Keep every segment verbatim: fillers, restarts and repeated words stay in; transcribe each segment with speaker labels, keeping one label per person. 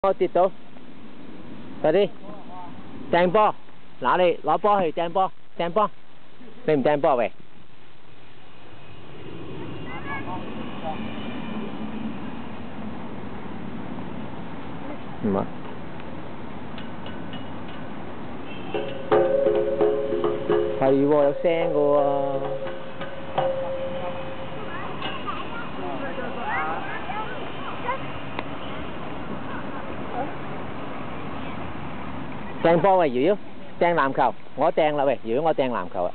Speaker 1: 波跌到，快啲掟波，嗱你攞波去掟波，掟波，你唔掟波喂？唔啊，係喎，有聲㗎喎。掟波喂，瑤瑤，掟籃球，我掟啦喂，瑤瑤我掟籃球啊，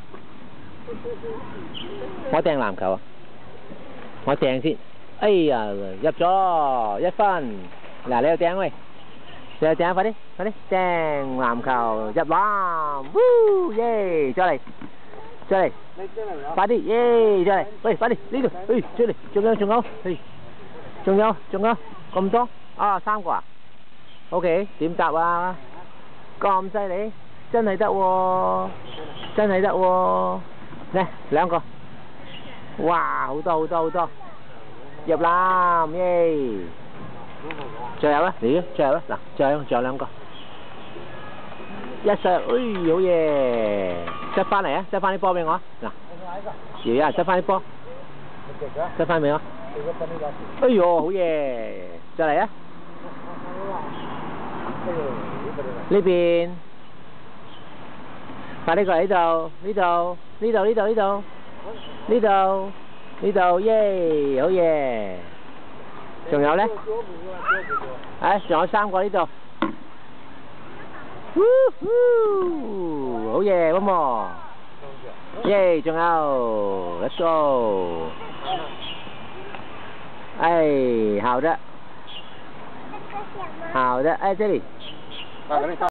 Speaker 1: 我掟籃球啊，我掟先，哎呀，入咗一分，嗱你又掟喂，你又掟快啲，快啲掟籃球入籃，呼耶，再嚟，再嚟，快啲耶，再嚟，喂快啲呢度，誒出嚟，仲有仲有，誒仲有仲有咁多啊三個啊 ，OK 點答啊？咁犀利，真係得喎，真係得喎，嚟兩個，哇好多好多好多，入籃耶！最後啦，嚟最後啦，嗱，最後仲有兩個，一上，哎好嘢，執翻嚟啊，執翻啲波俾我啊，嗱，瑤瑤執翻啲波，執翻俾我，哎呦好嘢，再嚟啊！呢邊，快啲過嚟呢度，呢度，呢度，呢度，呢度，呢度，呢度，耶，好嘢！仲有咧？誒，仲有三個呢度。呼呼，好嘢，咁喎。耶，仲有 ，let's go。哎，好的，好的，哎，這裡。